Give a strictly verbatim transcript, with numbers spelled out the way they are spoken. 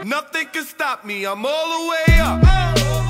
Nothing can stop me, I'm all the way up.